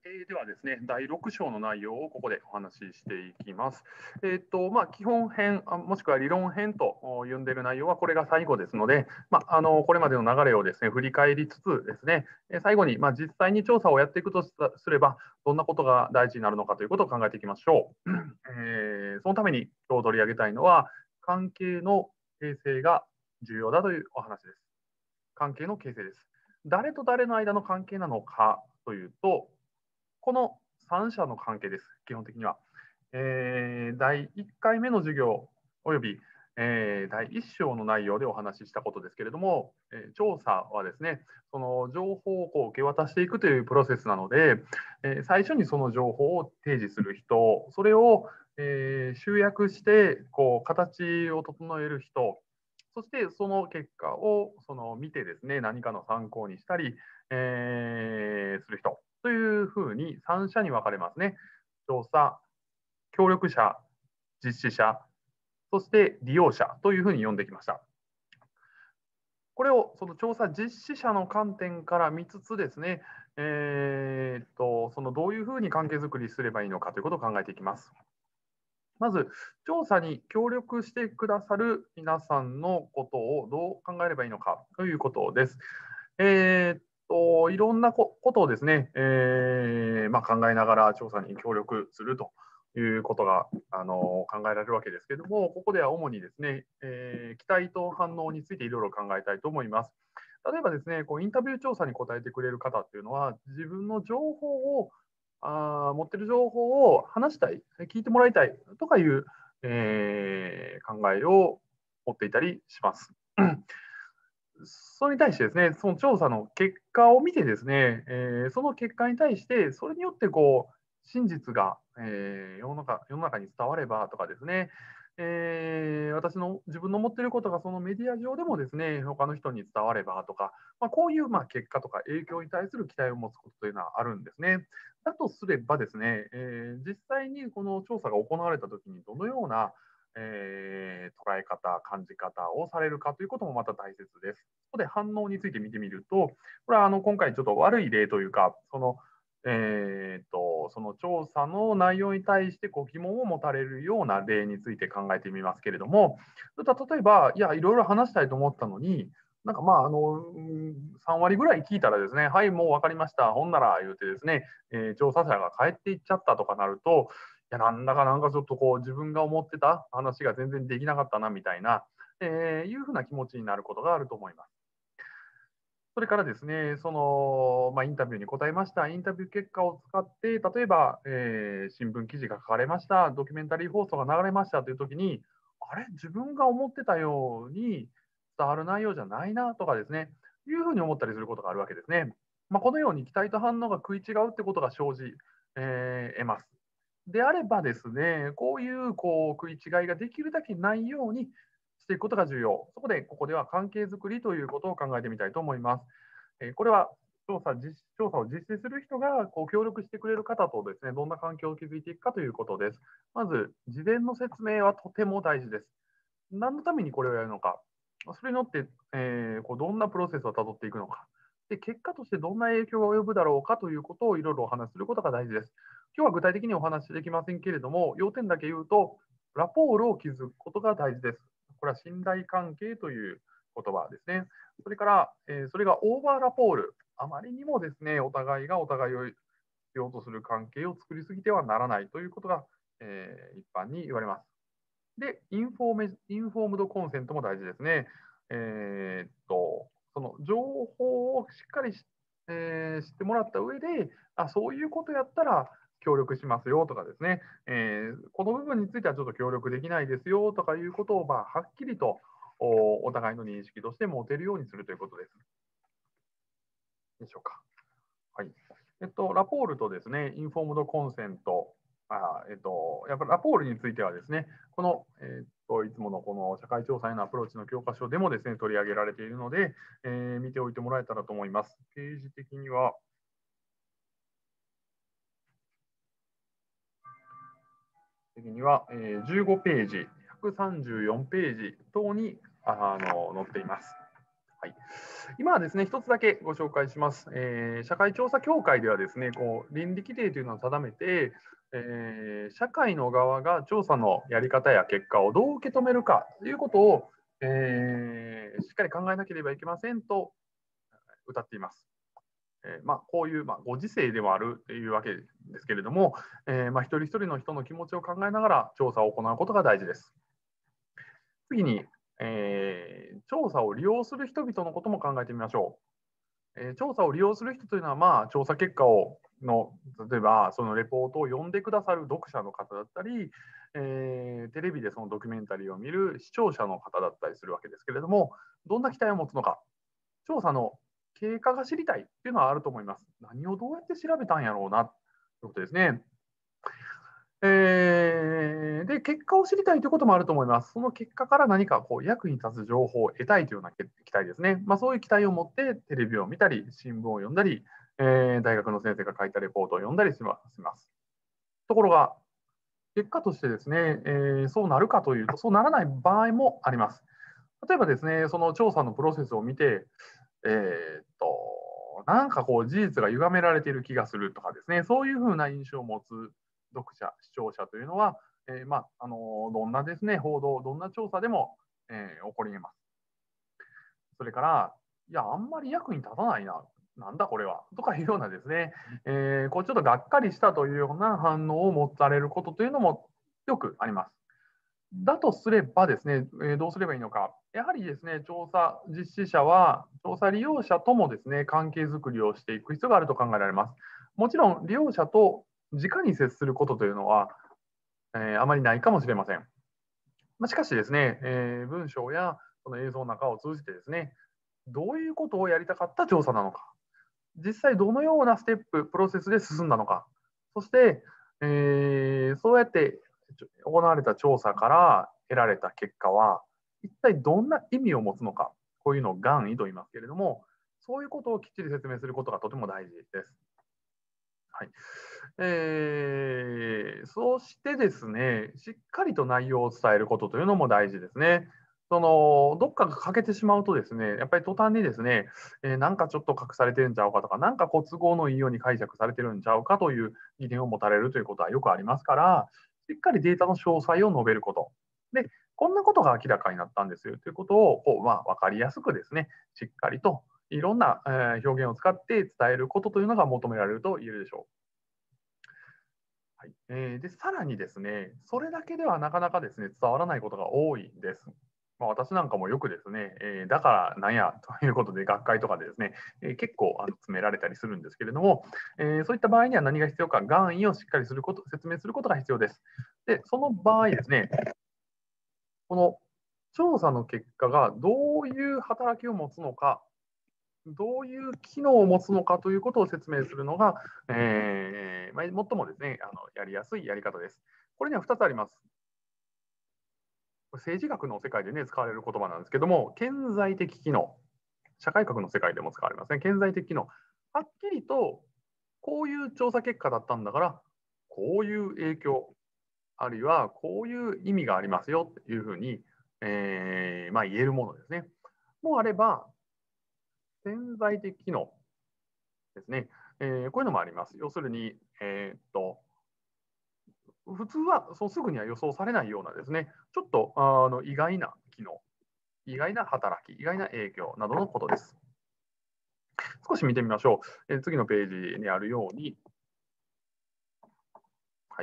ではですね、第6章の内容をここでお話ししていきます。基本編、もしくは理論編と呼んでいる内容はこれが最後ですので、これまでの流れをですね、振り返りつつですね、最後に実際に調査をやっていくとすれば、どんなことが大事になるのかということを考えていきましょう。そのために今日取り上げたいのは、関係の形成が重要だというお話です。関係の形成です。誰と誰の間の関係なのかというと、この3者の関係です、基本的には。第1回目の授業および、第1章の内容でお話ししたことですけれども、調査はですね、その情報を受け渡していくというプロセスなので、最初にその情報を提示する人、それを、集約して形を整える人、そしてその結果を見てですね、何かの参考にしたり、する人というふうに3者に分かれますね。調査、協力者、実施者、そして利用者というふうに呼んできました。これをその調査実施者の観点から見つつですね、そのどういうふうに関係づくりすればいいのかということを考えていきます。まず、調査に協力してくださる皆さんのことをどう考えればいいのかということです。いろんなことをですね、考えながら調査に協力するということが考えられるわけですけれども、ここでは主にですね、期待と反応についていろいろ考えたいと思います。例えばですね、インタビュー調査に答えてくれる方っていうのは、自分の情報を持ってる情報を話したい、聞いてもらいたいとかいう、考えを持っていたりします。それに対してですね、その調査の結果を見てですね、その結果に対して、それによって真実が、世の中に伝わればとかですね、私の自分の持っていることがそのメディア上でもですね、他の人に伝わればとか、こういう結果とか影響に対する期待を持つことというのはあるんですね。だとすればですね、実際にこの調査が行われたときにどのような捉え方、感じ方をされるかということもまた大切です。ここで反応について見てみると、これは今回ちょっと悪い例というか、その調査の内容に対して疑問を持たれるような例について考えてみますけれども、例えば、いや、いろいろ話したいと思ったのに、なんか3割ぐらい聞いたらですね、はい、もう分かりました、ほんなら言うてですね、調査者が帰っていっちゃったとかなると、いや、なんかちょっと自分が思ってた話が全然できなかったなみたいな、いうふうな気持ちになることがあると思います。それからですね、インタビューに答えました。インタビュー結果を使って、例えば、新聞記事が書かれました、ドキュメンタリー放送が流れましたというときに、あれ、自分が思ってたように伝わる内容じゃないなとかですね、いうふうに思ったりすることがあるわけですね。このように期待と反応が食い違うってことが生じ、得ます。であればですね、こういう食い違いができるだけないようにしていくことが重要。そこで、ここでは関係づくりということを考えてみたいと思います。これは調査を実施する人が協力してくれる方とですね、どんな環境を築いていくかということです。まず、事前の説明はとても大事です。何のためにこれをやるのか、それによって、どんなプロセスをたどっていくのか、で結果としてどんな影響が及ぶだろうかということをいろいろお話しすることが大事です。今日は具体的にお話しできませんけれども、要点だけ言うと、ラポールを築くことが大事です。これは信頼関係という言葉ですね。それから、それがオーバーラポール、あまりにもですね、お互いがお互いを必要とする関係を作りすぎてはならないということが、一般に言われます。で、インフォームドコンセントも大事ですね。その情報をしっかり知ってもらった上で、そういうことやったら協力しますよとかですね、この部分についてはちょっと協力できないですよとかいうことを、はっきりとお互いの認識として持てるようにするということです。でしょうか。はい。ラポールとですね、インフォームドコンセント、やっぱりラポールについてはですね、この、いつものこの社会調査へのアプローチの教科書でもですね、取り上げられているので、見ておいてもらえたらと思います。ページ的には、15ページ、134ページ等に載っています。 はい、今はですね、一つだけご紹介します。社会調査協会ではですね、倫理規定というのを定めて、社会の側が調査のやり方や結果をどう受け止めるかということを、しっかり考えなければいけませんと謳っています。こういう、ご時世でもあるというわけですけれども、一人一人の人の気持ちを考えながら調査を行うことが大事です。次に、調査を利用する人々のことも考えてみましょう。調査を利用する人というのは、調査結果の例えばそのレポートを読んでくださる読者の方だったり、テレビでそのドキュメンタリーを見る視聴者の方だったりするわけですけれども、どんな期待を持つのか、調査の経過が知りたいっていうのはあると思います。何をどうやって調べたんやろうなということですね。で、結果を知りたいということもあると思います。その結果から何か役に立つ情報を得たいというような期待ですね。そういう期待を持ってテレビを見たり、新聞を読んだり、大学の先生が書いたレポートを読んだりします。ところが、結果としてですね、そうなるかというと、そうならない場合もあります。例えばですね、その調査のプロセスを見て、なんか事実が歪められている気がするとかですね、そういうふうな印象を持つ読者、視聴者というのは、どんなですね、報道、どんな調査でも、起こり得ます。それから、いや、あんまり役に立たないな、なんだこれは、とかいうようなですね、ちょっとがっかりしたというような反応を持たれることというのもよくあります。だとすればですね、どうすればいいのか。やはりですね、調査実施者は、調査利用者ともですね、関係づくりをしていく必要があると考えられます。もちろん、利用者と直に接することというのは、あまりないかもしれません。しかしですね、文章やその映像の中を通じてですね、どういうことをやりたかった調査なのか、実際どのようなステップ、プロセスで進んだのか、そして、そうやって行われた調査から得られた結果は、一体どんな意味を持つのか、こういうのを願意と言いますけれども、そういうことをきっちり説明することがとても大事です。はい。そしてですね、しっかりと内容を伝えることというのも大事ですね。どっかが欠けてしまうとですね、やっぱり途端にですね、なんかちょっと隠されてるんちゃうかとか、なんか都合のいいように解釈されてるんちゃうかという疑念を持たれるということはよくありますから、しっかりデータの詳細を述べること。で、こんなことが明らかになったんですよということを分かりやすくですね、しっかりといろんな表現を使って伝えることというのが求められると言えるでしょう。はい、でさらにですね、それだけではなかなかですね伝わらないことが多いです。私なんかもよくですね、だからなんやということで学会とかでですね、結構詰められたりするんですけれども、そういった場合には何が必要か、願意をしっかりすること、説明することが必要です。で、その場合ですね、この調査の結果がどういう働きを持つのか、どういう機能を持つのかということを説明するのが、最もですね、やりやすいやり方です。これには2つあります。政治学の世界でね、使われる言葉なんですけども、顕在的機能。社会学の世界でも使われますね。顕在的機能。はっきりと、こういう調査結果だったんだから、こういう影響、あるいはこういう意味がありますよというふうに、言えるものですね。もあれば、潜在的機能ですね。こういうのもあります。要するに、普通はそうすぐには予想されないようなですね、ちょっと意外な機能、意外な働き、意外な影響などのことです。少し見てみましょう。次のページにあるように、はい。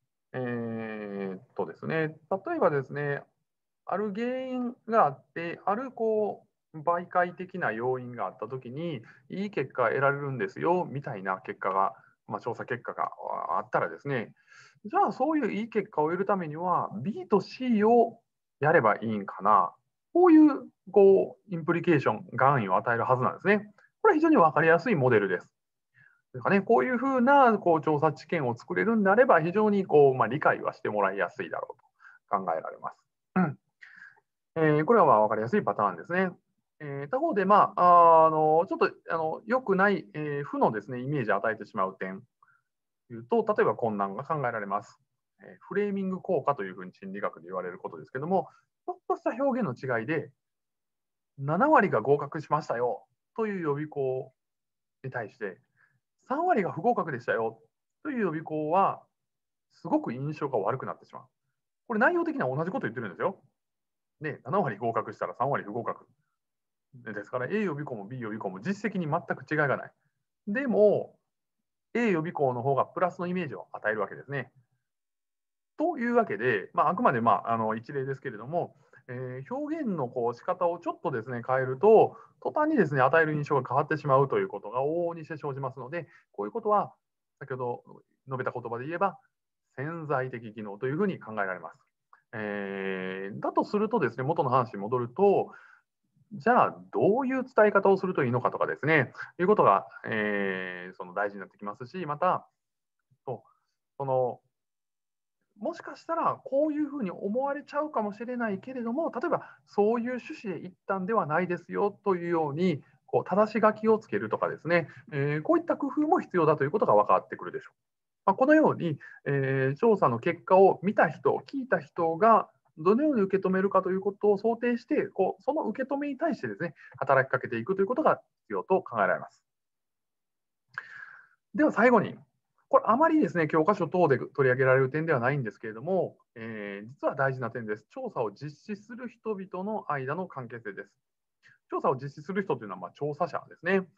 ですね、例えばですね、ある原因があって、ある媒介的な要因があったときに、いい結果が得られるんですよ、みたいな結果が、調査結果があったらですね、じゃあそういういい結果を得るためには、B と C をやればいいんかな。こういう、インプリケーション、願意を与えるはずなんですね。これは非常に分かりやすいモデルです。こういうふうな調査知見を作れるんであれば、非常に理解はしてもらいやすいだろうと考えられます。これは分かりやすいパターンですね。他方で、ちょっと良くない、負のですね、イメージを与えてしまう点というと、例えば困難が考えられます。フレーミング効果というふうに心理学で言われることですけども、ちょっとした表現の違いで、 7割が合格しましたよという予備校に対して、3割が不合格でしたよという予備校は、すごく印象が悪くなってしまう。これ内容的には同じこと言ってるんですよ。で、7割合格したら3割不合格。ですから A 予備校も B 予備校も実績に全く違いがない。でも、A 予備校の方がプラスのイメージを与えるわけですね。というわけで、あくまで、一例ですけれども、表現の仕方をちょっとですね変えると、途端にですね与える印象が変わってしまうということが往々にして生じますので、こういうことは先ほど述べた言葉で言えば潜在的技能というふうに考えられます。だとするとですね、元の話に戻ると、じゃあどういう伝え方をするといいのかとかですね、いうことが、その大事になってきますし、また、そのもしかしたらこういうふうに思われちゃうかもしれないけれども、例えばそういう趣旨で言ったんではないですよというように、正し書きをつけるとかですね、こういった工夫も必要だということが分かってくるでしょう。このように、調査の結果を見た人、聞いた人がどのように受け止めるかということを想定して、その受け止めに対してですね、働きかけていくということが必要と考えられます。では最後に、これあまりですね、教科書等で取り上げられる点ではないんですけれども、実は大事な点です。調査を実施する人々の間の関係性です。調査を実施する人というのは調査者ですね。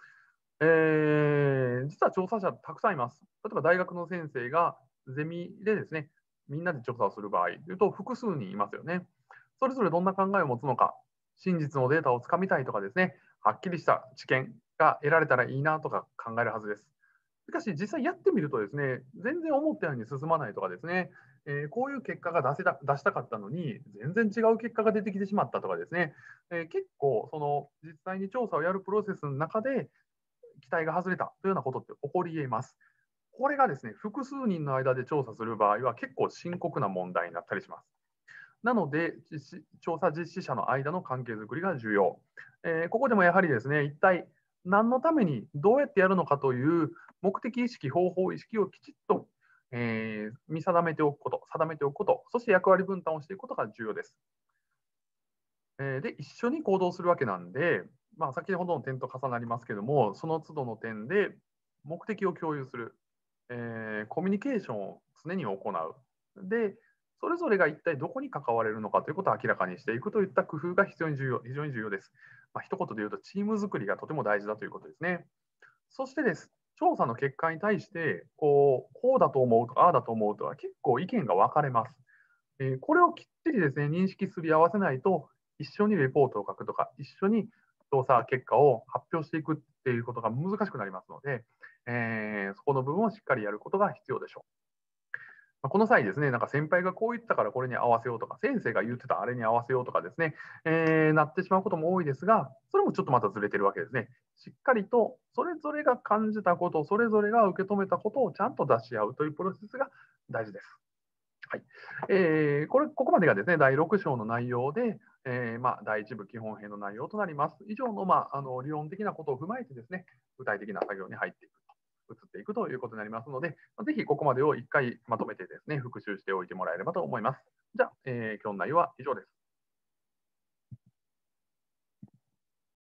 実は調査者たくさんいます。例えば大学の先生がゼミでですね、みんなで調査をする場合というと複数人いますよね。それぞれどんな考えを持つのか、真実のデータをつかみたいとかですね、はっきりした知見が得られたらいいなとか考えるはずです。しかし実際やってみるとですね、全然思ったように進まないとかですね、こういう結果が出したかったのに、全然違う結果が出てきてしまったとかですね、結構その実際に調査をやるプロセスの中で期待が外れたというようなことって起こり得ます。これがですね、複数人の間で調査する場合は結構深刻な問題になったりします。なので、調査実施者の間の関係づくりが重要。ここでもやはりですね、一体何のためにどうやってやるのかという目的意識、方法意識をきちっと、見定めておくこと、定めておくこと、そして役割分担をしていくことが重要です。で、一緒に行動するわけなんで、先ほどの点と重なりますけども、その都度の点で目的を共有する、コミュニケーションを常に行う。で、それぞれが一体どこに関われるのかということを明らかにしていくといった工夫が非常に重要です。一言で言うと、チーム作りがとても大事だということですね。そしてです、調査の結果に対して、こうだと思うとか、ああだと思うとは結構意見が分かれます。これをきっちりですね、認識すり合わせないと、一緒にレポートを書くとか、一緒に調査結果を発表していくっていうことが難しくなりますので、そこの部分をしっかりやることが必要でしょう。この際ですね、なんか先輩がこう言ったからこれに合わせようとか、先生が言ってたあれに合わせようとかですね、なってしまうことも多いですが、それもちょっとまたずれてるわけですね。しっかりとそれぞれが感じたこと、それぞれが受け止めたことをちゃんと出し合うというプロセスが大事です。はい。ここまでがですね、第6章の内容で、第1部基本編の内容となります。以上の、理論的なことを踏まえてですね、具体的な作業に入っていくと、移っていくということになりますので、ぜひここまでを1回まとめてですね、復習しておいてもらえればと思います。じゃあ、今日の内容は以上です。